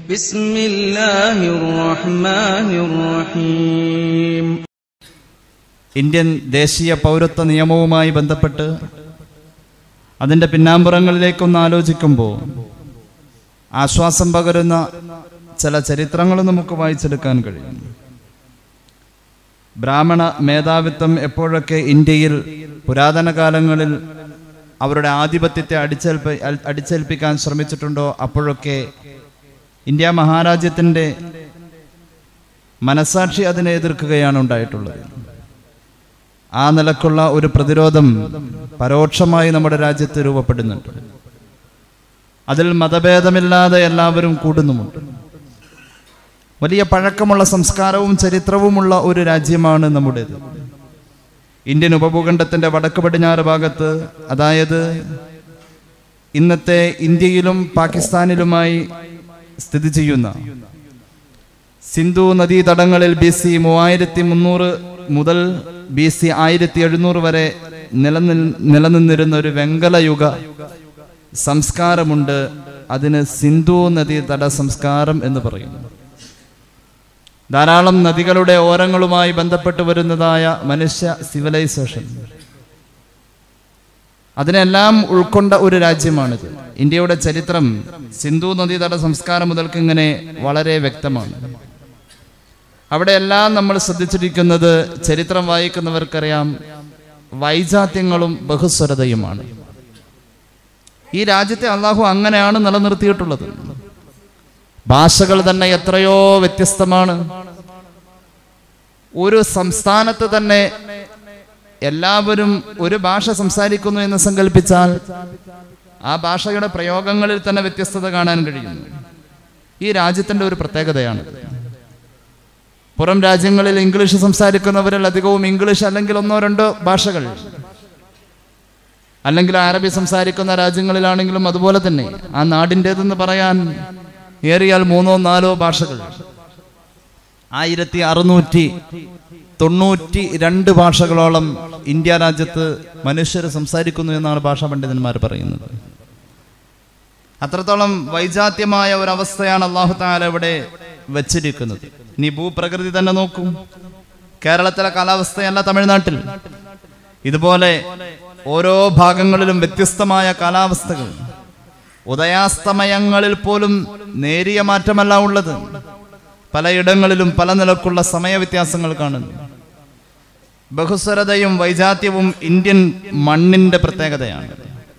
ബിസ്മില്ലാഹിർ റഹ്മാനിർ റഹീം. ഇന്ത്യൻ ദേശീയ പൗരത്വ നിയമവുമായി ബന്ധപ്പെട്ട് അതിൻ്റെ പിന്നാമ്പുറങ്ങളിലേക്കൊന്ന് ആലോചിക്കുമ്പോൾ ആശ്വാസം പകരുന്ന ചില ചരിത്രങ്ങൾ നമുക്ക് വായിച്ചെടുക്കാൻ കഴിയും. ബ്രാഹ്മണ മേധാവിത്വം എപ്പോഴൊക്കെ ഇന്ത്യയിൽ പുരാതന കാലങ്ങളിൽ അവരുടെ ആധിപത്യത്തെ അടിച്ചേൽപ്പിക്കാൻ ശ്രമിച്ചിട്ടുണ്ടോ അപ്പോഴൊക്കെ ഇന്ത്യ മഹാരാജ്യത്തിൻ്റെ മനസാക്ഷി അതിനെ എതിർക്കുകയാണ് ഉണ്ടായിട്ടുള്ളത്. ആ നിലക്കുള്ള ഒരു പ്രതിരോധം പരോക്ഷമായി നമ്മുടെ രാജ്യത്ത് രൂപപ്പെടുന്നുണ്ട്. അതിൽ മതഭേദമില്ലാതെ എല്ലാവരും കൂടുന്നുമുണ്ട്. വലിയ പഴക്കമുള്ള സംസ്കാരവും ചരിത്രവുമുള്ള ഒരു രാജ്യമാണ് നമ്മുടേത്. ഇന്ത്യൻ ഉപഭൂഖണ്ഡത്തിന്റെ വടക്ക് പടിഞ്ഞാറ് ഭാഗത്ത്, അതായത് ഇന്നത്തെ ഇന്ത്യയിലും പാകിസ്ഥാനിലുമായി സ്ഥിതി ചെയ്യുന്ന സിന്ധു നദീതടങ്ങളിൽ BC 3300 മുതൽ BC 1700 വരെ നിലനിന്നിരുന്ന ഒരു വെങ്കലയുഗ സംസ്കാരമുണ്ട്. അതിന് സിന്ധു നദീതട സംസ്കാരം എന്ന് പറയുന്നു. ധാരാളം നദികളുടെ ഓരങ്ങളുമായി ബന്ധപ്പെട്ട് വരുന്നതായ മനുഷ്യ സിവിലൈസേഷൻ, അതിനെല്ലാം ഉൾക്കൊണ്ട ഒരു രാജ്യമാണിത്. ഇന്ത്യയുടെ ചരിത്രം സിന്ധു നദീതട സംസ്കാരം മുതൽക്ക് ഇങ്ങനെ വളരെ വ്യക്തമാണ്. അവിടെയെല്ലാം നമ്മൾ ശ്രദ്ധിച്ചിരിക്കുന്നത്, ചരിത്രം വായിക്കുന്നവർക്കറിയാം, വൈജാത്യങ്ങളും ബഹുസ്വരതയുമാണ്. ഈ രാജ്യത്തെ അള്ളാഹു അങ്ങനെയാണ് നിലനിർത്തിയിട്ടുള്ളത്. ഭാഷകൾ തന്നെ എത്രയോ വ്യത്യസ്തമാണ്. ഒരു സംസ്ഥാനത്ത് തന്നെ എല്ലാവരും ഒരു ഭാഷ സംസാരിക്കുന്നു എന്ന് സങ്കല്പിച്ചാൽ ആ ഭാഷയുടെ പ്രയോഗങ്ങളിൽ തന്നെ വ്യത്യസ്തത കാണാൻ കഴിയുന്നു. ഈ രാജ്യത്തിൻ്റെ ഒരു പ്രത്യേകതയാണ്. പുറം രാജ്യങ്ങളിൽ ഇംഗ്ലീഷ് സംസാരിക്കുന്നവരിൽ അധികവും ഇംഗ്ലീഷ് അല്ലെങ്കിൽ 1-2 ഭാഷകൾ, അല്ലെങ്കിൽ അറബി സംസാരിക്കുന്ന രാജ്യങ്ങളിലാണെങ്കിലും അതുപോലെ തന്നെ ആ നാടിൻ്റേതെന്ന് പറയാൻ ഏറിയാൽ 3-4 ഭാഷകൾ. 1692 ഭാഷകളോളം ഇന്ത്യ രാജ്യത്ത് മനുഷ്യർ സംസാരിക്കുന്നു എന്നാണ് ഭാഷാ പണ്ഡിതന്മാർ പറയുന്നത്. അത്രത്തോളം വൈജാത്യമായ ഒരവസ്ഥയാണ് അല്ലാഹു തആല ഇവിടെ വച്ചിരിക്കുന്നത്. ഇനി ഭൂപ്രകൃതി തന്നെ നോക്കും. കേരളത്തിലെ കാലാവസ്ഥയല്ല തമിഴ്നാട്ടിൽ. ഇതുപോലെ ഓരോ ഭാഗങ്ങളിലും വ്യത്യസ്തമായ കാലാവസ്ഥകൾ. ഉദയാസ്തമയങ്ങളിൽ പോലും നേരിയ മാറ്റമല്ല ഉള്ളത്. പലയിടങ്ങളിലും പല നിലക്കുള്ള സമയവ്യത്യാസങ്ങൾ കാണുന്നു. ബഹുസ്വരതയും വൈജാത്യവും ഇന്ത്യൻ മണ്ണിന്റെ പ്രത്യേകതയാണ്.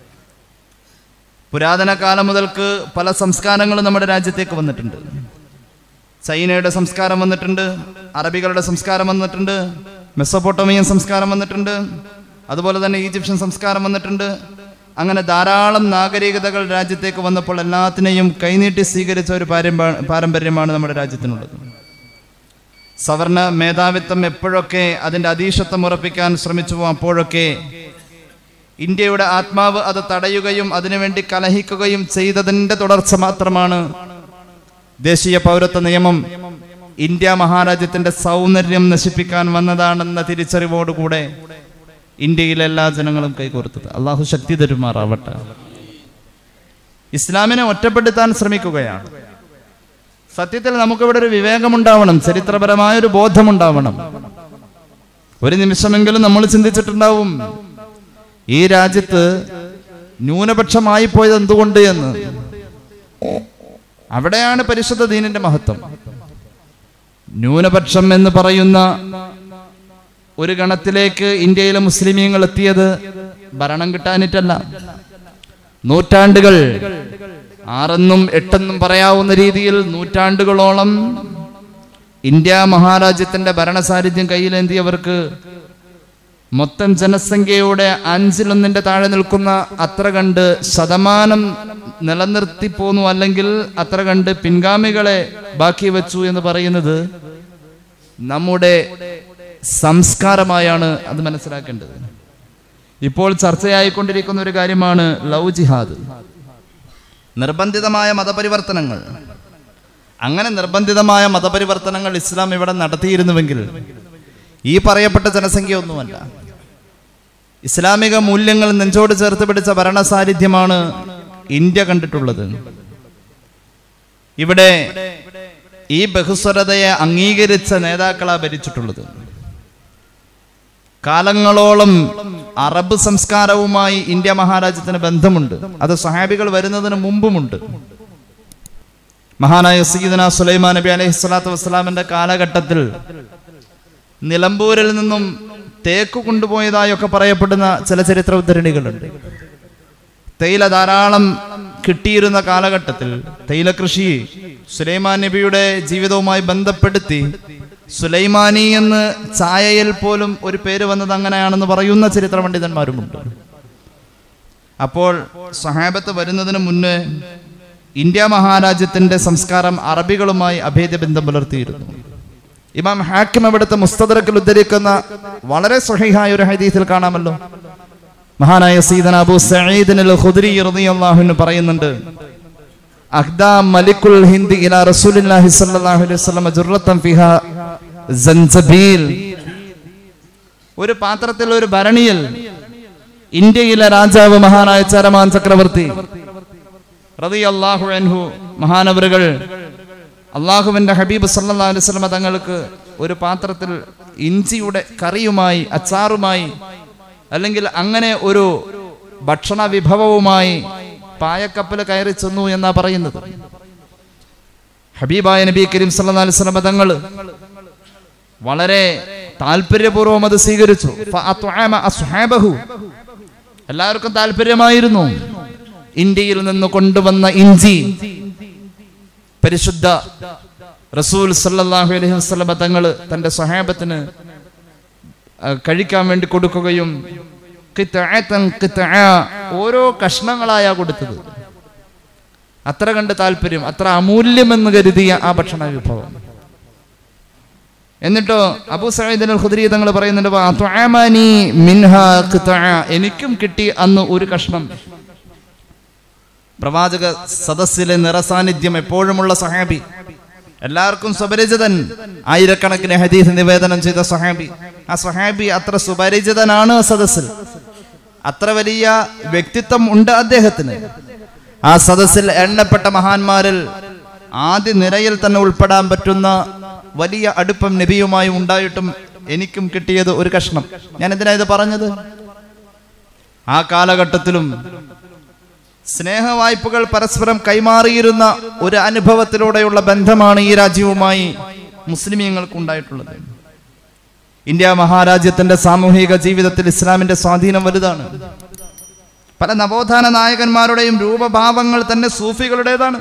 പുരാതന കാലം മുതൽക്ക് പല സംസ്കാരങ്ങളും നമ്മുടെ രാജ്യത്തേക്ക് വന്നിട്ടുണ്ട്. ചൈനയുടെ സംസ്കാരം വന്നിട്ടുണ്ട്, അറബികളുടെ സംസ്കാരം വന്നിട്ടുണ്ട്, മെസൊപ്പൊട്ടോമിയൻ സംസ്കാരം വന്നിട്ടുണ്ട്, അതുപോലെ തന്നെ ഈജിപ്ഷ്യൻ സംസ്കാരം വന്നിട്ടുണ്ട്. അങ്ങനെ ധാരാളം നാഗരികതകൾ രാജ്യത്തേക്ക് വന്നപ്പോൾ എല്ലാത്തിനെയും കൈനീട്ടി സ്വീകരിച്ച ഒരു പാരമ്പര്യമാണ് നമ്മുടെ രാജ്യത്തിനുള്ളത്. സവർണ മേധാവിത്വം എപ്പോഴൊക്കെ അതിൻ്റെ അധീശത്വം ഉറപ്പിക്കാൻ ശ്രമിച്ചുവോ അപ്പോഴൊക്കെ ഇന്ത്യയുടെ ആത്മാവ് അത് തടയുകയും അതിനുവേണ്ടി കലഹിക്കുകയും ചെയ്തതിൻ്റെ തുടർച്ച മാത്രമാണ് ദേശീയ പൗരത്വ നിയമം ഇന്ത്യ മഹാരാജ്യത്തിന്റെ സൗന്ദര്യം നശിപ്പിക്കാൻ വന്നതാണെന്ന തിരിച്ചറിവോടുകൂടെ ഇന്ത്യയിലെ എല്ലാ ജനങ്ങളും കൈകോർത്തത്. അള്ളാഹു ശക്തി തരുമാറാവട്ടെ. ഇസ്ലാമിനെ ഒറ്റപ്പെടുത്താൻ ശ്രമിക്കുകയാണ്. സത്യത്തിൽ നമുക്കിവിടെ ഒരു വിവേകമുണ്ടാവണം, ചരിത്രപരമായൊരു ബോധമുണ്ടാവണം. ഒരു നിമിഷമെങ്കിലും നമ്മൾ ചിന്തിച്ചിട്ടുണ്ടാവും ഈ രാജ്യത്ത് ന്യൂനപക്ഷമായി പോയത് എന്തുകൊണ്ട് എന്ന്. അവിടെയാണ് പരിശുദ്ധ ദീനിന്റെ മഹത്വം. ന്യൂനപക്ഷം എന്ന് പറയുന്ന ഒരു ഗണത്തിലേക്ക് ഇന്ത്യയിലെ മുസ്ലിമീങ്ങൾ എത്തിയത് ഭരണം കിട്ടാനിട്ടല്ല. നൂറ്റാണ്ടുകൾ, 6 8 പറയാവുന്ന രീതിയിൽ നൂറ്റാണ്ടുകളോളം ഇന്ത്യ മഹാരാജ്യത്തിന്റെ ഭരണസാന്നിധ്യം കയ്യിലേന്തിയവർക്ക് മൊത്തം ജനസംഖ്യയുടെ 1/5 താഴെ നിൽക്കുന്ന അത്ര കണ്ട് ശതമാനം നിലനിർത്തി പോന്നു, അല്ലെങ്കിൽ അത്ര കണ്ട് പിൻഗാമികളെ ബാക്കി വെച്ചു എന്ന് പറയുന്നത് നമ്മുടെ സംസ്കാരമായാണ് അത് മനസ്സിലാക്കേണ്ടത്. ഇപ്പോൾ ചർച്ചയായിക്കൊണ്ടിരിക്കുന്ന ഒരു കാര്യമാണ് ലവ് ജിഹാദ്, നിർബന്ധിതമായ മതപരിവർത്തനങ്ങൾ. അങ്ങനെ നിർബന്ധിതമായ മതപരിവർത്തനങ്ങൾ ഇസ്ലാം ഇവിടെ നടത്തിയിരുന്നുവെങ്കിൽ ഈ പറയപ്പെട്ട ജനസംഖ്യ ഒന്നുമല്ല. ഇസ്ലാമിക മൂല്യങ്ങൾ നെഞ്ചോട് ചേർത്ത് പിടിച്ച ഭരണസാന്നിധ്യമാണ് ഇന്ത്യ കണ്ടിട്ടുള്ളത്. ഇവിടെ ഈ ബഹുസ്വരതയെ അംഗീകരിച്ച നേതാക്കളാ ഭരിച്ചിട്ടുള്ളത്. കാലങ്ങളോളം അറബ് സംസ്കാരവുമായി ഇന്ത്യ മഹാരാജ്യത്തിന് ബന്ധമുണ്ട്. അത് സ്വഹാബികൾ വരുന്നതിന് മുമ്പുമുണ്ട്. മഹാനായ സയ്യിദുനാ സുലൈമാൻ നബി അലൈഹി സ്വലാത്തു വസ്സലാമിന്റെ കാലഘട്ടത്തിൽ നിലമ്പൂരിൽ നിന്നും തേക്ക് കൊണ്ടുപോയതായൊക്കെ പറയപ്പെടുന്ന ചില ചരിത്ര ഉദ്ധരണികളുണ്ട്. തേയില ധാരാളം കിട്ടിയിരുന്ന കാലഘട്ടത്തിൽ തേയില കൃഷി സുലൈമാൻ നബിയുടെ ജീവിതവുമായി ബന്ധപ്പെടുത്തി സുലൈമാനി എന്ന് ചായയിൽ പോലും ഒരു പേര് വന്നത് അങ്ങനെയാണെന്ന് പറയുന്ന ചരിത്ര പണ്ഡിതന്മാരുമുണ്ട്. അപ്പോൾ സ്വഹാബത്ത് വരുന്നതിന് മുന്നേ ഇന്ത്യ മഹാരാജ്യത്തിന്റെ സംസ്കാരം അറബികളുമായി അഭേദ്യ ബന്ധം പുലർത്തിയിരുന്നു. ഇമാം ഹാക്കിം അവിടുത്തെ മുസ്തദറക്കിൽ ഉദ്ധരിക്കുന്ന വളരെ സ്വഹീഹായ ഒരു ഹദീസിൽ കാണാമല്ലോ. മഹാനായ സയ്യിദന അബൂ സഈദ് അൽ ഖുദ്രി റളിയല്ലാഹു അൻഹു പറയുന്നുണ്ട്, അഹ്ദാ മലിക്കുൽ ഹിന്ദ് ഇലാ റസൂലില്ലാഹി സ്വല്ലല്ലാഹു അലൈഹി വസല്ലം ജുർറത്തൻ ഫിഹാ സൻസബീൽ. ഒരു പാത്രത്തിൽ, ഒരു ഭരണിയിൽ ഇന്ത്യയിലെ രാജാവ് മഹാനായ ചരമാൻ ചക്രവർത്തി റളിയല്ലാഹു അൻഹു മഹാനവറുകൾ അള്ളാഹുവിന്റെ ഹബീബ് സല്ലല്ലാഹു അലൈഹി വസല്ലം തങ്ങൾക്ക് ഒരു പാത്രത്തിൽ ഇഞ്ചിയുടെ കറിയുമായി, അച്ചാറുമായി, അല്ലെങ്കിൽ അങ്ങനെ ഒരു ഭക്ഷണ വിഭവവുമായി പായക്കപ്പൽ കയറി ചെന്നു എന്നാ പറയുന്നത്. ഹബീബായ നബി കരീം സല്ലല്ലാഹു അലൈഹി വസല്ലം തങ്ങൾ വളരെ താല്പര്യപൂർവ്വം അത് സ്വീകരിച്ചു. ഫഅത്അമ അസ്ഹാബഹു, എല്ലാവർക്കും താല്പര്യമായിരുന്നു. ഇന്ത്യയിൽ നിന്ന് കൊണ്ടുവന്ന ഇഞ്ചി പരിശുദ്ധ റസൂൽ സല്ലല്ലാഹു അലൈഹി വസല്ലം തങ്ങൾ തന്റെ സ്വഹാബത്തിന് കഴിക്കാൻ വേണ്ടി കൊടുക്കുകയും ഓരോ കഷ്ണങ്ങളായ കൊടുത്തത്. അത്ര കണ്ട് താല്പര്യം, അത്ര അമൂല്യമെന്ന് കരുതിയ ആ ഭക്ഷണ വിഭവം. എന്നിട്ടോ അബൂ സഈദ് അൽ ഖുദ്രി തങ്ങൾ പറയുന്നുണ്ട്, എനിക്കും കിട്ടി അന്ന് ഒരു കഷ്ണം. പ്രവാചക സദസ്സിലെ നിറസാന്നിധ്യം എപ്പോഴുമുള്ള സഹാബി, എല്ലാവർക്കും സുപരിചിതൻ, ആയിരക്കണക്കിന് ഹദീസ് നിവേദനം ചെയ്ത സഹാബി. ആ സഹാബി അത്ര സുപരിചിതനാണ് സദസ്സിൽ, അത്ര വലിയ വ്യക്തിത്വം ഉണ്ട് അദ്ദേഹത്തിന്. ആ സദസ്സിൽ എണ്ണപ്പെട്ട മഹാന്മാരിൽ ആദ്യ നിരയിൽ തന്നെ ഉൾപ്പെടാൻ പറ്റുന്ന വലിയ അടുപ്പം നബിയുമായി ഉണ്ടായിട്ടും എനിക്കും കിട്ടിയത് ഒരു കഷ്ണം. ഞാൻ എന്തിനാ ഇത് പറഞ്ഞത്? ആ കാലഘട്ടത്തിലും സ്നേഹവായ്പകൾ പരസ്പരം കൈമാറിയിരുന്ന ഒരു അനുഭവത്തിലൂടെയുള്ള ബന്ധമാണ് ഈ രാജ്യവുമായി മുസ്ലിമീങ്ങൾക്ക് ഉണ്ടായിട്ടുള്ളത്. ഇന്ത്യ മഹാരാജ്യത്തിന്റെ സാമൂഹിക ജീവിതത്തിൽ ഇസ്ലാമിന്റെ സ്വാധീനം വലുതാണ്. പല നവോത്ഥാന നായകന്മാരുടെയും രൂപഭാവങ്ങൾ തന്നെ സൂഫികളുടേതാണ്.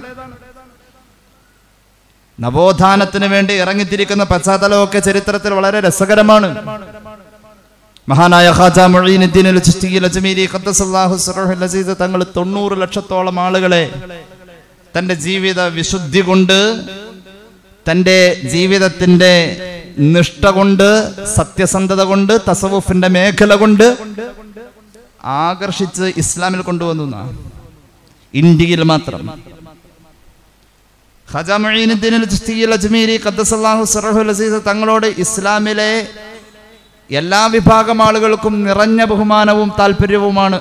നവോത്ഥാനത്തിന് വേണ്ടി ഇറങ്ങിത്തിരിക്കുന്ന പശ്ചാത്തലമൊക്കെ ചരിത്രത്തിൽ വളരെ രസകരമാണ്. മഹാനായ ഖാജാ മുഈനുദ്ദീൻ അൽ ചിശ്തി അൽ അജ്മീരി ഖദ്ദസല്ലാഹു സിറഹുൽ അസീസ് തങ്ങൾ 90 ലക്ഷത്തോളം ആളുകളെ തന്റെ ജീവിത വിശുദ്ധി കൊണ്ട്, തന്റെ ജീവിതത്തിന്റെ നിഷ്ഠ കൊണ്ട്, സത്യസന്ധത കൊണ്ട്, തസവുഫിന്റെ മേഖല കൊണ്ട് ആകർഷിച്ച് ഇസ്ലാമിൽ കൊണ്ടുവന്നു. ഇന്ത്യയിൽ മാത്രം ഖാജാ മുഈനുദ്ദീൻ അൽ ചിശ്തി അൽ അജ്മീരി ഖദ്ദസല്ലാഹു സിറഹുൽ അസീസ് തങ്ങളോട് ഇസ്ലാമിലെ എല്ലാ വിഭാഗം ആളുകൾക്കും നിറഞ്ഞ ബഹുമാനവും താല്പര്യവുമാണ്.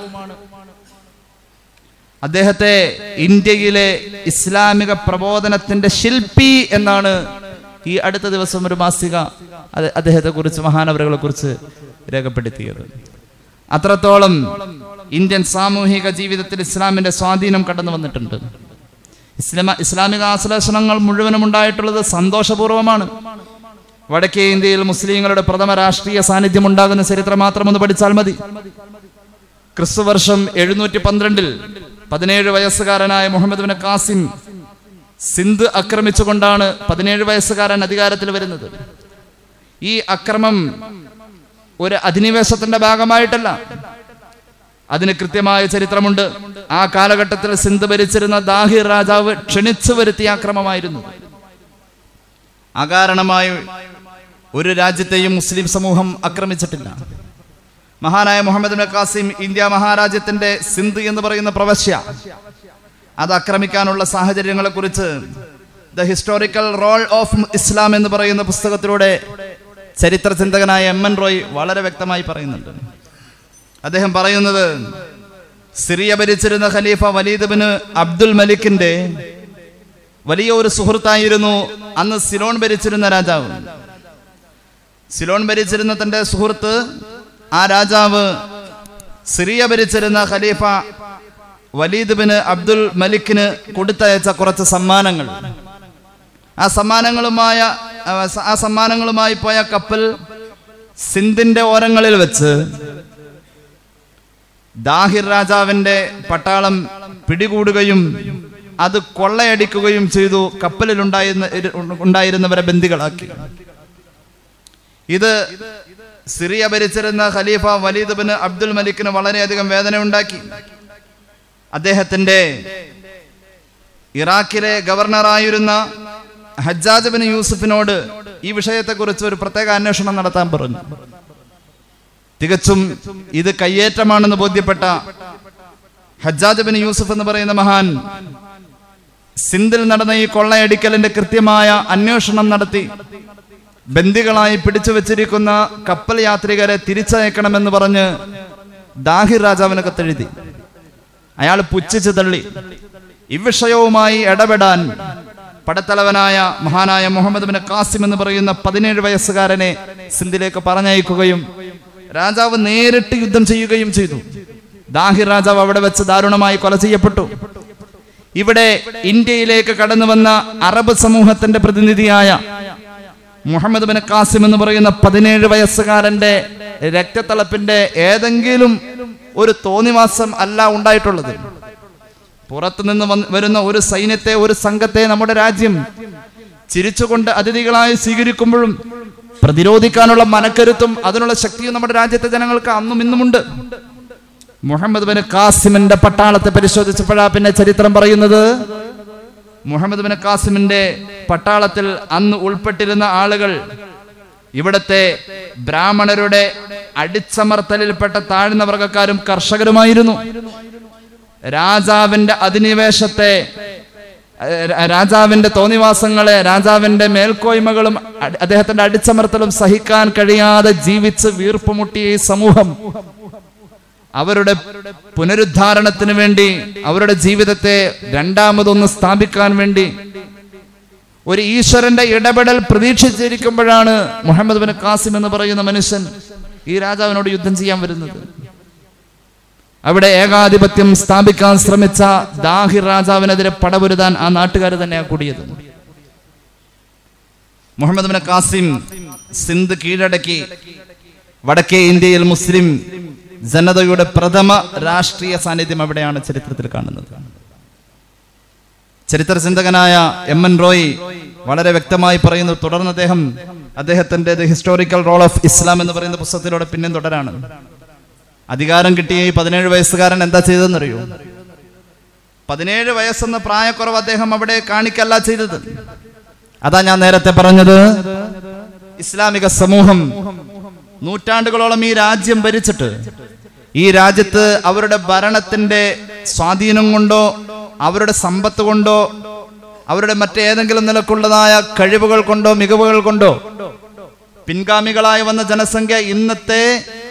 അദ്ദേഹത്തെ ഇന്ത്യയിലെ ഇസ്ലാമിക പ്രബോധനത്തിന്റെ ശില്പി എന്നാണ് ഈ അടുത്ത ദിവസം ഒരു മാസിക അദ്ദേഹത്തെ കുറിച്ച്, മഹാനവറുകളെ കുറിച്ച് രേഖപ്പെടുത്തിയത്. അത്രത്തോളം ഇന്ത്യൻ സാമൂഹിക ജീവിതത്തിൽ ഇസ്ലാമിന്റെ സ്വാധീനം കടന്നു വന്നിട്ടുണ്ട്. ഇസ്ലാമിക ആശ്ലേഷണങ്ങൾ മുഴുവനും ഉണ്ടായിട്ടുള്ളത് സന്തോഷപൂർവമാണ്. വടക്കേ ഇന്ത്യയിൽ മുസ്ലിങ്ങളുടെ പ്രഥമ രാഷ്ട്രീയ സാന്നിധ്യം ഉണ്ടാകുന്ന ചരിത്രം മാത്രം ഒന്ന് പഠിച്ചാൽ മതി. ക്രിസ്തുവർഷം 712 17 വയസ്സുകാരനായ മുഹമ്മദ് ബിൻ ഖാസിം സിന്ധ് ആക്രമിച്ചുകൊണ്ടാണ് 17 വയസ്സുകാരൻ അധികാരത്തിൽ വരുന്നത്. ഈ അക്രമം ഒരു അധിനിവേശത്തിന്റെ ഭാഗമായിട്ടല്ല, അതിന് കൃത്യമായ ചരിത്രമുണ്ട്. ആ കാലഘട്ടത്തിൽ സിന്ധ് ഭരിച്ചിരുന്ന ദാഹിർ രാജാവ് ക്ഷണിച്ചു വരുത്തിയ അക്രമമായിരുന്നു. അകാരണമായി ഒരു രാജ്യത്തെയും മുസ്ലിം സമൂഹം ആക്രമിച്ചിട്ടില്ല. മഹാനായ മുഹമ്മദ് ബിൻ ഖാസിം ഇന്ത്യ മഹാരാജ്യത്തിന്റെ സിന്ധ് എന്ന് പറയുന്ന പ്രവശ്യ അത് ആക്രമിക്കാനുള്ള സാഹചര്യങ്ങളെ കുറിച്ച് the historical role of Islam എന്ന് പറയുന്ന പുസ്തകത്തിലൂടെ ചരിത്ര ചിന്തകനായ എം.എൻ. റോയ് വളരെ വ്യക്തമായി പറയുന്നുണ്ട്. അദ്ദേഹം പറയുന്നത്, സിറിയ ഭരിച്ചിരുന്ന ഖലീഫ വലീദ് ബിൻ അബ്ദുൽ മലിക്കിന്റെ വലിയ ഒരു സുഹൃത്തായിരുന്നു അന്ന് സിലോൺ ഭരിച്ചിരുന്ന രാജാവ്. സിലോൺ ഭരിച്ചിരുന്ന തന്റെ സുഹൃത്ത്, ആ രാജാവ് സിറിയ ഭരിച്ചിരുന്ന ഖലീഫ വലീദ് ബിൻ അബ്ദുൽ മലിക്കിന് കൊടുത്തയച്ച കുറച്ച് സമ്മാനങ്ങൾ. ആ സമ്മാനങ്ങളുമായി പോയ കപ്പൽ സിന്ധിന്റെ ഓരങ്ങളിൽ വെച്ച് ദാഹിർ രാജാവിന്റെ പട്ടാളം പിടികൂടുകയും അത് കൊള്ളയടിക്കുകയും ചെയ്തു. കപ്പലിൽ ഉണ്ടായിരുന്നവരെ ബന്ദികളാക്കി. ഇത് സിറിയ ഭരിച്ചിരുന്ന ഖലീഫ വലീദ് ബിൻ അബ്ദുൽ മലിക്കിന് വളരെയധികം വേദന ഉണ്ടാക്കി. അദ്ദേഹത്തിന്റെ ഇറാഖിലെ ഗവർണറായിരുന്ന ഹജ്ജാജ് ബിൻ യൂസുഫിനോട് ഈ വിഷയത്തെക്കുറിച്ച് ഒരു പ്രത്യേക അന്വേഷണം നടത്താൻ പറഞ്ഞു. തികച്ചും ഇത് കയ്യേറ്റമാണെന്ന് ബോധ്യപ്പെട്ട ഹജ്ജാജ് ബിൻ യൂസുഫ് എന്ന് പറയുന്ന മഹാൻ സിന്ധിൽ നടന്ന ഈ കൊള്ളയടിക്കലിന്റെ കൃത്യമായ അന്വേഷണം നടത്തി ബന്ദികളായി പിടിച്ചു വെച്ചിരിക്കുന്ന കപ്പൽ യാത്രികരെ തിരിച്ചയക്കണമെന്ന് പറഞ്ഞ് ദാഹിർ രാജാവിന് കത്തെഴുതി. അയാൾ പുച്ഛിച്ചു തള്ളി. ഇവിഷയവുമായി ഇടപെടാൻ പടത്തലവനായ മഹാനായ മുഹമ്മദ് ബിൻ ഖാസിം എന്ന് പറയുന്ന 17 വയസ്സുകാരനെ സിന്ധിലേക്ക് പറഞ്ഞയക്കുകയും രാജാവ് നേരിട്ട് യുദ്ധം ചെയ്യുകയും ചെയ്തു. ദാഹിർ രാജാവ് അവിടെ വെച്ച് ദാരുണമായി കൊല ചെയ്യപ്പെട്ടു. ഇവിടെ ഇന്ത്യയിലേക്ക് കടന്നു വന്ന അറബ് സമൂഹത്തിന്റെ പ്രതിനിധിയായ മുഹമ്മദ് ബിൻ ഖാസിം എന്ന് പറയുന്ന 17 വയസ്സുകാരന്റെ രക്തത്തിളപ്പിന്റെ ഏതെങ്കിലും ഒരു തോന്നിവാസം അല്ല ഉണ്ടായിട്ടുള്ളത്. പുറത്തുനിന്ന് വരുന്ന ഒരു സൈന്യത്തെ, ഒരു സംഘത്തെ നമ്മുടെ രാജ്യം ചിരിച്ചുകൊണ്ട് അതിഥികളായി സ്വീകരിക്കുമ്പോഴും പ്രതിരോധിക്കാനുള്ള മനക്കരുത്തും അതിനുള്ള ശക്തിയും നമ്മുടെ രാജ്യത്തെ ജനങ്ങൾക്ക് അന്നും ഇന്നുമുണ്ട്. മുഹമ്മദ് ബിൻ ഖാസിമിന്റെ പട്ടാളത്തെ പരിശോധിച്ചപ്പോഴാണ് പിന്നെ ചരിത്രം പറയുന്നത്, മുഹമ്മദ് ബിൻ ഖാസിമിന്റെ പട്ടാളത്തിൽ അന്ന് ഉൾപ്പെട്ടിരുന്ന ആളുകൾ ഇവിടത്തെ ബ്രാഹ്മണരുടെ അടിച്ചമർത്തലിൽപ്പെട്ട താഴ്ന്ന വർഗക്കാരും കർഷകരുമായിരുന്നു. രാജാവിന്റെ അധിനിവേശത്തെ, രാജാവിന്റെ തോന്നിവാസങ്ങളെ, രാജാവിന്റെ മേൽക്കോയ്മകളും അദ്ദേഹത്തിന്റെ അടിച്ചമർത്തലും സഹിക്കാൻ കഴിയാതെ ജീവിച്ച് വീർപ്പുമുട്ടിയ ഈ സമൂഹം അവരുടെ പുനരുദ്ധാരണത്തിന് വേണ്ടി, അവരുടെ ജീവിതത്തെ രണ്ടാമതൊന്ന് സ്ഥാപിക്കാൻ വേണ്ടി ഒരു ഈശ്വരന്റെ ഇടപെടൽ പ്രതീക്ഷിച്ചിരിക്കുമ്പോഴാണ് മുഹമ്മദ് ബിൻ ഖാസിം എന്ന് പറയുന്ന മനുഷ്യൻ ഈ രാജാവിനോട് യുദ്ധം ചെയ്യാൻ വരുന്നത്. അവിടെ ഏകാധിപത്യം സ്ഥാപിക്കാൻ ശ്രമിച്ച ദാഹിർ രാജാവിനെതിരെ പടപൊരുതാൻ ആ നാട്ടുകാർ തന്നെയാണ് കൂടിയത്. മുഹമ്മദ് ബിൻ ഖാസിം സിന്ധ് കീഴടക്കി വടക്കേ ഇന്ത്യയിൽ മുസ്ലിം ജനതയുടെ പ്രഥമ രാഷ്ട്രീയ സാന്നിധ്യം അവിടെയാണ് ചരിത്രത്തിൽ കാണുന്നത്. ചരിത്ര ചിന്തകനായ MN റോയ് വളരെ വ്യക്തമായി പറയുന്നു. തുടർന്ന് അദ്ദേഹത്തിന്റെ the historical role of Islam എന്ന് പറയുന്ന പുസ്തകത്തിലൂടെ പിന്നെയും തുടരാണ്. അധികാരം കിട്ടിയ ഈ 17 വയസ്സുകാരൻ എന്താ ചെയ്തെന്നറിയോ? 17 വയസ്സെന്ന പ്രായക്കുറവ് അദ്ദേഹം അവിടെ കാണിക്കല്ല ചെയ്തത്. അതാ ഞാൻ നേരത്തെ പറഞ്ഞത്, ഇസ്ലാമിക സമൂഹം നൂറ്റാണ്ടുകളോളം ഈ രാജ്യം ഭരിച്ചിട്ട് ഈ രാജ്യത്ത് അവരുടെ ഭരണത്തിന്റെ സ്വാധീനം കൊണ്ടോ അവരുടെ സമ്പത്ത് കൊണ്ടോ അവരുടെ മറ്റേതെങ്കിലും നിലക്കുള്ളതായ കഴിവുകൾ കൊണ്ടോ മികവുകൾ കൊണ്ടോ പിൻഗാമികളായി വന്ന ജനസംഖ്യ ഇന്നത്തെ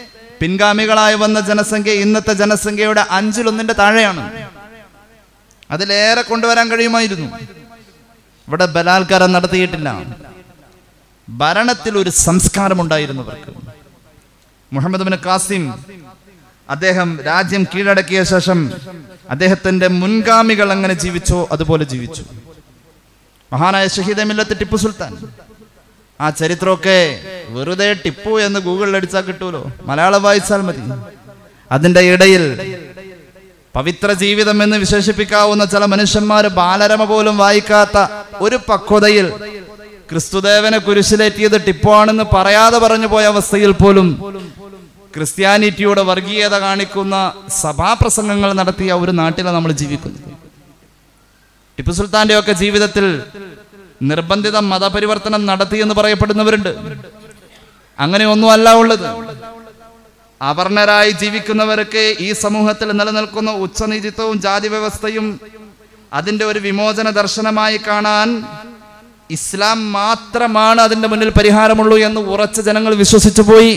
ജനസംഖ്യയുടെ 1/5 താഴെയാണ്. അതിലേറെ കൊണ്ടുവരാൻ കഴിയുമായിരുന്നു. ഇവിടെ ബലാത്കാരം നടത്തിയിട്ടില്ല. ഭരണത്തിൽ ഒരു സംസ്കാരമുണ്ടായിരുന്നവർക്ക്. മുഹമ്മദ് ബിൻ ഖാസിം അദ്ദേഹം രാജ്യം കീഴടക്കിയ ശേഷം അദ്ദേഹത്തിന്റെ മുൻഗാമികൾ എങ്ങനെ ജീവിച്ചോ അതുപോലെ ജീവിച്ചു. മഹാനായ ഷഹീദെ മില്ലത്ത് ടിപ്പു സുൽത്താൻ, ആ ചരിത്രമൊക്കെ വെറുതെ ടിപ്പു എന്ന് ഗൂഗിളിൽ അടിച്ചാൽ കിട്ടൂലോ, മലയാളം വായിച്ചാൽ മതി. അതിന്റെ ഇടയിൽ പവിത്ര ജീവിതം എന്ന് വിശേഷിപ്പിക്കാവുന്ന ചില മനുഷ്യന്മാര് ബാലരമ പോലും വായിക്കാത്ത ഒരു പക്വതയിൽ ക്രിസ്തുദേവനെ കുരിശിലേറ്റിയത് ടിപ്പു ആണെന്ന് പറയാതെ പറഞ്ഞു പോയ അവസ്ഥയിൽ പോലും ക്രിസ്ത്യാനിറ്റിയുടെ വർഗീയത കാണിക്കുന്ന സഭാപ്രസംഗങ്ങൾ നടത്തിയ ഒരു നാട്ടിലാണ് നമ്മൾ ജീവിക്കുന്നത്. ടിപ്പു സുൽത്താന്റെ ഒക്കെ ജീവിതത്തിൽ നിർബന്ധിത മതപരിവർത്തനം നടത്തിയെന്ന് പറയപ്പെടുന്നവരുണ്ട്. അങ്ങനെ ഒന്നും അല്ല ഉള്ളത്. അവർണരായി ജീവിക്കുന്നവർക്ക് ഈ സമൂഹത്തിൽ നിലനിൽക്കുന്ന ഉച്ചനീചിത്വവും ജാതി വ്യവസ്ഥയും അതിന്റെ ഒരു വിമോചന ദർശനമായി കാണാൻ ഇസ്ലാം മാത്രമാണ് അതിന്റെ മുന്നിൽ പരിഹാരമുള്ളൂ എന്ന് ഉറച്ച ജനങ്ങൾ വിശ്വസിച്ചു പോയി.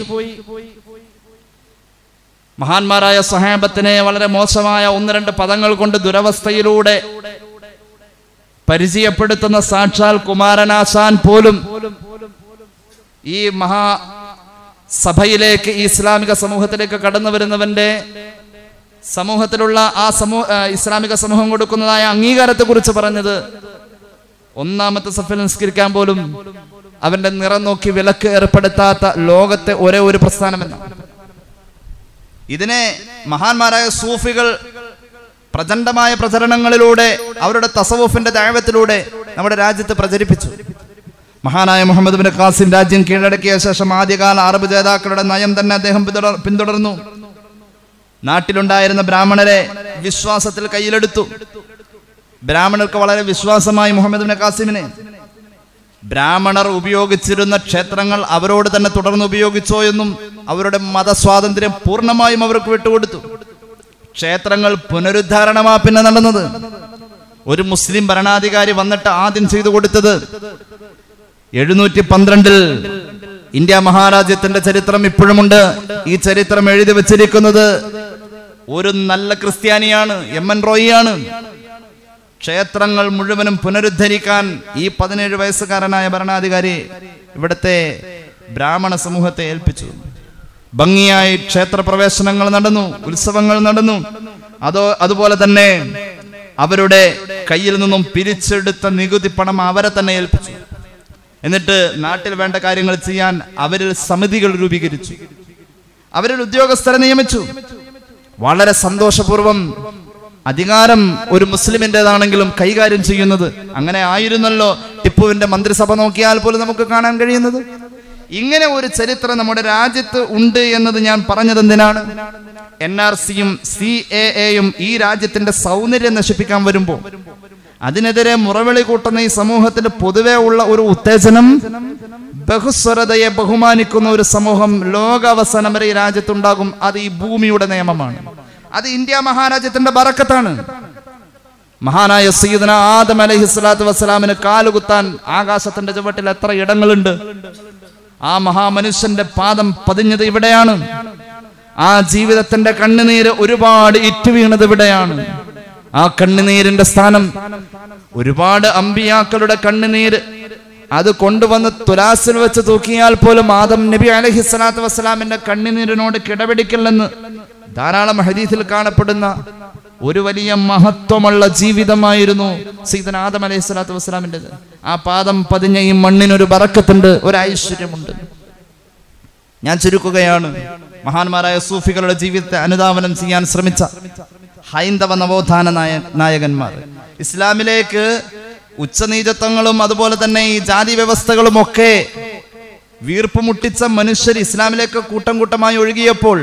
മഹാന്മാരായ സ്വഹാബത്തിനെ വളരെ മോശമായ 1-2 പദങ്ങൾ കൊണ്ട് ദുരവസ്ഥയിലൂടെ പരിചയപ്പെടുത്തുന്ന സാക്ഷാൽ കുമാരനാശാൻ പോലും ഈ മഹാസഭയിലേക്ക്, ഈ ഇസ്ലാമിക സമൂഹത്തിലേക്ക് കടന്നു വരുന്നവന്റെ സമൂഹത്തിലുള്ള ആ ഇസ്ലാമിക സമൂഹം കൊടുക്കുന്നതായ അംഗീകാരത്തെ കുറിച്ച് പറഞ്ഞത് ഒന്നാമത്തെ സഫിൽ നിസ്കരിക്കാൻ പോലും അവന്റെ നിറം നോക്കി വിലക്ക് ഏർപ്പെടുത്താത്ത ലോകത്തെ ഒരേ ഒരു പ്രസ്ഥാനമെന്നാണ്. ഇതിനെ മഹാന്മാരായ സൂഫികൾ പ്രചണ്ഡമായ പ്രചരണങ്ങളിലൂടെ അവരുടെ തസവുഫിന്റെ ദഅവത്തിലൂടെ നമ്മുടെ രാജ്യത്ത് പ്രചരിപ്പിച്ചു. മഹാനായ മുഹമ്മദ് ബിൻ ഖാസിം രാജ്യം കീഴടക്കിയ ശേഷം ആദ്യകാല അറബ് ജേതാക്കളുടെ നയം തന്നെ അദ്ദേഹം പിന്തുടർന്നു. നാട്ടിലുണ്ടായിരുന്ന ബ്രാഹ്മണരെ വിശ്വാസത്തിൽ കയ്യിലെടുത്തു. ബ്രാഹ്മണർക്ക് വളരെ വിശ്വാസമായി മുഹമ്മദ് ബിൻ ഖാസിമിനെ. ബ്രാഹ്മണർ ഉപയോഗിച്ചിരുന്ന ക്ഷേത്രങ്ങൾ അവരോട് തന്നെ തുടർന്ന് ഉപയോഗിച്ചോ എന്നും അവരുടെ മതസ്വാതന്ത്ര്യം പൂർണ്ണമായും അവർക്ക് വിട്ടുകൊടുത്തു. ക്ഷേത്രങ്ങൾ പുനരുദ്ധാരണമാ പിന്നെ നടന്നത്. ഒരു മുസ്ലിം ഭരണാധികാരി വന്നിട്ട് ആദ്യം ചെയ്തു കൊടുത്തത് 712 ഇന്ത്യ മഹാരാജ്യത്തിന്റെ ചരിത്രം ഇപ്പോഴുമുണ്ട്. ഈ ചരിത്രം എഴുതി വച്ചിരിക്കുന്നത് ഒരു നല്ല ക്രിസ്ത്യാനിയാണ്, MN റോയിയാണ്. ക്ഷേത്രങ്ങൾ മുഴുവനും പുനരുദ്ധരിക്കാൻ ഈ 17 വയസ്സുകാരനായ ഭരണാധികാരി ഇവിടുത്തെ ബ്രാഹ്മണ സമൂഹത്തെ ഏൽപ്പിച്ചു. ഭംഗിയായി ക്ഷേത്ര പ്രവേശനങ്ങൾ നടന്നു, ഉത്സവങ്ങൾ നടന്നു. അതുപോലെ തന്നെ അവരുടെ കയ്യിൽ നിന്നും പിരിച്ചെടുത്ത നികുതി പണം അവരെ തന്നെ ഏൽപ്പിച്ചു. എന്നിട്ട് നാട്ടിൽ വേണ്ട കാര്യങ്ങൾ ചെയ്യാൻ അവരിൽ സമിതികൾ രൂപീകരിച്ചു, അവരിൽ ഉദ്യോഗസ്ഥരെ നിയമിച്ചു. വളരെ സന്തോഷപൂർവം അധികാരം ഒരു മുസ്ലിമിൻ്റെതാണെങ്കിലും കൈകാര്യം ചെയ്യുന്നത്. അങ്ങനെ ആയിരുന്നല്ലോ ടിപ്പുവിന്റെ മന്ത്രിസഭ നോക്കിയാൽ പോലും നമുക്ക് കാണാൻ കഴിയുന്നത്. ഇങ്ങനെ ഒരു ചരിത്രം നമ്മുടെ രാജ്യത്ത് ഉണ്ട് എന്നത് ഞാൻ പറഞ്ഞതെന്തിനാണ്? NRCയും CAAയും ഈ രാജ്യത്തിന്റെ സൗന്ദര്യം നശിപ്പിക്കാൻ വരുമ്പോൾ അതിനെതിരെ മുറവിളി കൂട്ടുന്ന ഈ സമൂഹത്തിൽ പൊതുവെ ഉള്ള ഒരു ഉത്തേജനം, ബഹുസ്വരതയെ ബഹുമാനിക്കുന്ന ഒരു സമൂഹം ലോകാവസാനം വരെ ഈ രാജ്യത്തുണ്ടാകും. അത് ഈ ഭൂമിയുടെ നിയമമാണ്. അത് ഇന്ത്യ മഹാരാജ്യത്തിന്റെ ബറക്കത്താണ്. മഹാനായ സയ്യിദുനാ ആദം അലൈഹിസ്സലാത്തു വസ്സലാമിന് കാലുകുത്താൻ ആകാശത്തിന്റെ ചുവട്ടിൽ എത്ര ഇടങ്ങളുണ്ട്. ആ മഹാമനുഷ്യന്റെ പാദം പതിഞ്ഞത് ഇവിടെയാണ്. ആ ജീവിതത്തിന്റെ കണ്ണുനീര് ഒരുപാട് ഇറ്റു വീണത് ഇവിടെയാണ്. ആ കണ്ണുനീരിന്റെ സ്ഥാനം ഒരുപാട് അമ്പിയാക്കളുടെ കണ്ണുനീര് അത് കൊണ്ടുവന്ന് തുലാസിൽ വെച്ച് തൂക്കിയാൽ പോലും ആദം നബി അലൈഹിസ്സലാത്തു വസ്സലാമിന്റെ കണ്ണുനീരിനോട് കിടപിടിക്കില്ലെന്ന് ധാരാളം ഹദീസിൽ കാണപ്പെടുന്ന ഒരു വലിയ മഹത്വമുള്ള ജീവിതമായിരുന്നു സയ്യിദുനാ ആദം അലൈഹിസ്സലാത്തു വസ്സലാമിൻ്റെത്. ആ പാദം പതിഞ്ഞ ഈ മണ്ണിനൊരു ബറക്കത്തുണ്ട്, ഒരു ഐശ്വര്യമുണ്ട്. ഞാൻ ചുരുക്കുകയാണ്. മഹാന്മാരായ സൂഫികളുടെ ജീവിതത്തെ അനുധാവനം ചെയ്യാൻ ശ്രമിച്ച ഹൈന്ദവ നവോത്ഥാന നായകന്മാർ, ഇസ്ലാമിലേക്ക് ഉച്ചനീചത്വങ്ങളും അതുപോലെ തന്നെ ഈ ജാതി വ്യവസ്ഥകളും ഒക്കെ വീർപ്പുമുട്ടിച്ച മനുഷ്യർ ഇസ്ലാമിലേക്ക് കൂട്ടം കൂട്ടമായി ഒഴുകിയപ്പോൾ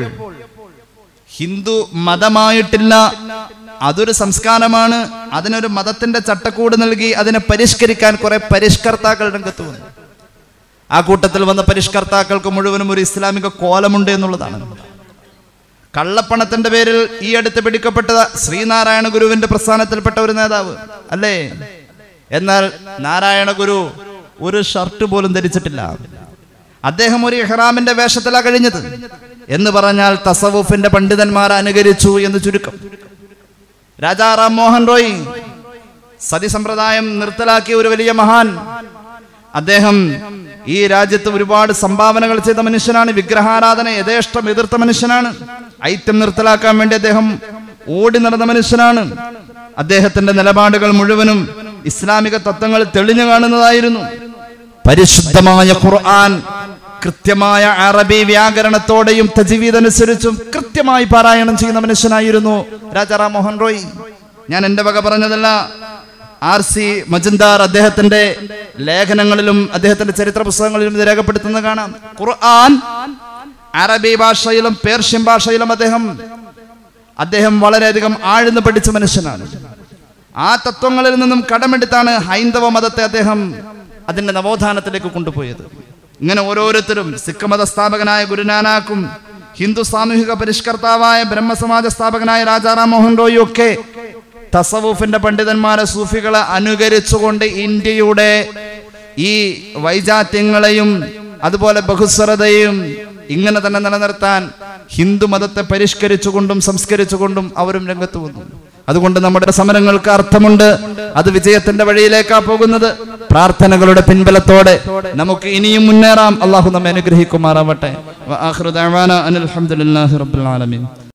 ഹിന്ദു മതമായിട്ടില്ല, അതൊരു സംസ്കാരമാണ്, അതിനൊരു മതത്തിന്റെ ചട്ടക്കൂട് നൽകി അതിനെ പരിഷ്കരിക്കാൻ കുറെ പരിഷ്കർത്താക്കൾ രംഗത്ത് വന്നു. ആ കൂട്ടത്തിൽ വന്ന പരിഷ്കർത്താക്കൾക്ക് മുഴുവനും ഒരു ഇസ്ലാമിക കോലമുണ്ട് എന്നുള്ളതാണ്. കള്ളപ്പണത്തിന്റെ പേരിൽ ഈ അടുത്ത് പിടിക്കപ്പെട്ട ശ്രീനാരായണ ഗുരുവിന്റെ പ്രസ്ഥാനത്തിൽപ്പെട്ട ഒരു നേതാവ് അല്ലേ? എന്നാൽ നാരായണ ഗുരു ഒരു ഷർട്ട് പോലും ധരിച്ചിട്ടില്ല. അദ്ദേഹം ഒരു ഇഹ്റാമിന്റെ വേഷത്തിലാണ് കഴിഞ്ഞത്. എന്ന് പറഞ്ഞാൽ തസവുഫിന്റെ പണ്ഡിതന്മാരെ അനുകരിച്ചു എന്ന് ചുരുക്കം. രാജാ റാം മോഹൻ റോയ് സതി സമ്പ്രദായം നിർത്തലാക്കിയ ഒരു വലിയ മഹാൻ. അദ്ദേഹം ഈ രാജ്യത്ത് ഒരുപാട് സംഭാവനകൾ ചെയ്ത മനുഷ്യനാണ്. വിഗ്രഹാരാധന യഥേഷ്ടം എതിർത്ത മനുഷ്യനാണ്. ഐത്യം നിർത്തലാക്കാൻ വേണ്ടി അദ്ദേഹം ഓടി നടന്ന മനുഷ്യനാണ്. അദ്ദേഹത്തിന്റെ നിലപാടുകൾ മുഴുവനും ഇസ്ലാമിക തത്വങ്ങൾ തെളിഞ്ഞു കാണുന്നതായിരുന്നു. പരിശുദ്ധമായ ഖുർആൻ കൃത്യമായ അറബി വ്യാകരണത്തോടെയും തജ്വീദ് അനുസരിച്ചും കൃത്യമായി പാരായണം ചെയ്യുന്ന മനുഷ്യനായിരുന്നു രാജാ റാം മോഹൻ റോയ്. ഞാൻ എന്റെ വക പറഞ്ഞതല്ല. RC മജുംദാർ അദ്ദേഹത്തിന്റെ ലേഖനങ്ങളിലും അദ്ദേഹത്തിന്റെ ചരിത്ര പുസ്തകങ്ങളിലും ഇത് രേഖപ്പെടുത്തുന്നത് കാണാം. ഖുർആൻ അറബി ഭാഷയിലും പേർഷ്യൻ ഭാഷയിലും അദ്ദേഹം വളരെയധികം ആഴ്ന്നു പഠിച്ച മനുഷ്യനാണ്. ആ തത്വങ്ങളിൽ നിന്നും കടമെടുത്താണ് ഹൈന്ദവ മതത്തെ അദ്ദേഹം അതിന്റെ നവോത്ഥാനത്തിലേക്ക് കൊണ്ടുപോയത്. ഇങ്ങനെ ഓരോരുത്തരും, സിഖ് മത സ്ഥാപകനായ ഗുരുനാനാക്കും ഹിന്ദു സാമൂഹിക പരിഷ്കർത്താവായ ബ്രഹ്മസമാജ സ്ഥാപകനായ രാജാ റാം മോഹൻ റോയും ഒക്കെ തസവുഫിന്റെ പണ്ഡിതന്മാരെ സൂഫികളെ അനുകരിച്ചുകൊണ്ട് ഇന്ത്യയുടെ ഈ വൈജാത്യങ്ങളെയും അതുപോലെ ബഹുസ്വരതയും ഇങ്ങനെ തന്നെ നിലനിർത്താൻ ഹിന്ദു മതത്തെ പരിഷ്കരിച്ചുകൊണ്ടും സംസ്കരിച്ചുകൊണ്ടും അവരും രംഗത്ത് വന്നു. അതുകൊണ്ട് നമ്മുടെ സമരങ്ങൾക്ക് അർത്ഥമുണ്ട്. അത് വിജയത്തിന്റെ വഴിയിലേക്കാ പോകുന്നത്. പ്രാർത്ഥനകളുടെ പിൻബലത്തോടെ നമുക്ക് ഇനിയും മുന്നേറാം. അള്ളാഹു നമ്മെ അനുഗ്രഹിക്കുമാറാവട്ടെ. വആഖിറു ദഅവാനാ അനിൽ ഹംദുലില്ലാഹി റബ്ബിൽ ആലമീൻ.